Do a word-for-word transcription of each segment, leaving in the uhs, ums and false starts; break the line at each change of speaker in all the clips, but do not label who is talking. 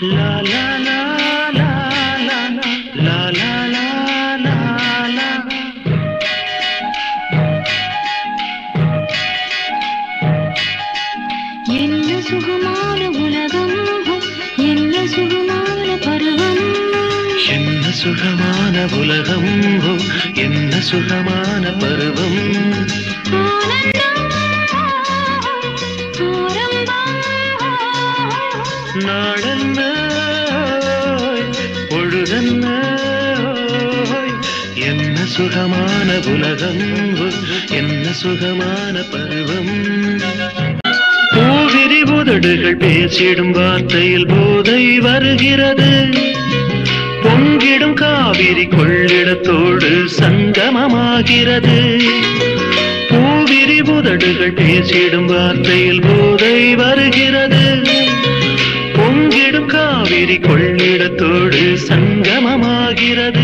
லா லா லா லா லா லா லா லா லா லா.
என்ன சுகமான உலகம், என்ன சுகமான பருவம்,
என்ன சுகமான உலகம், என்ன சுகமான பருவம். நாடென்ன பொழுதென்ன, என்ன சுகமான உலகம், என்ன சுகமான பருவம். பூவிரி உதடுகள் பேசிடும் வார்த்தையில் போதை வருகிறது. பொங்கிடும் காவிரி கொள்ளிடத்தோடு சங்கமமாகிறது. பூவிரி உதடுகள் பேசிடும் வார்த்தையில் போதை வருகிறது. பொங்கிடும் காவிரி கொள்ளிடத்தோடு சங்கமமாகிறது.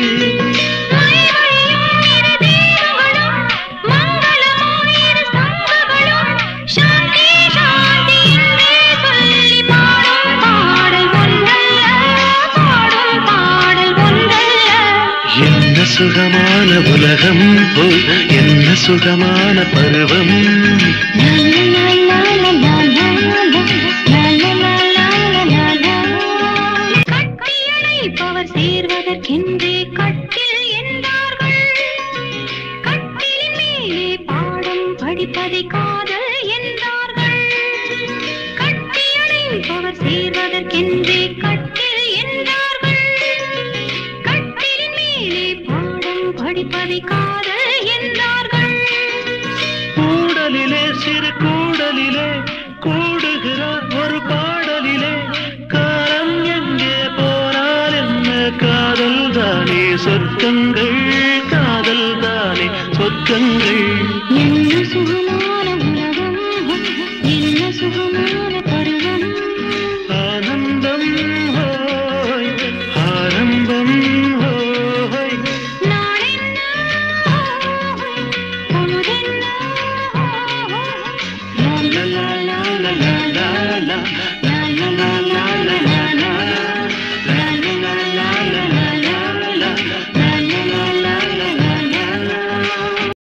என்ன சுகமான உலகம், என்ன சுகமான பருவம்.
கட்டியணைப்பவர் சேர்வதற்கென்றே கட்டில் என்றார்கள். கட்டிலின் மேலே பாடம் படிப்பதை காதல் என்றார்கள். கட்டியணைப்பவர் சேர்வதற்கென்றே கட்டில் என்றார்கள். கட்டிலின் மேலே பாடம் படிப்பதை காதல் என்றார்கள்.
கூடலிலே சிறு கூடலிலே கூடுகிறார் ஒரு பாடலிலே. காலம் எங்கே போனால் என்ன, காதல் தானே சொர்க்கங்கள், காதல் தானே சொர்க்கங்கள்.
என்ன சுகமான உலகம், என்ன சுகமான பருவம்.
ஆனந்தம் ஹோய், ஆரம்பம் ஹோய்.
நாளென்ன பொழுதென்ன,
லா லா லா லா லா லா லா லா லா லா.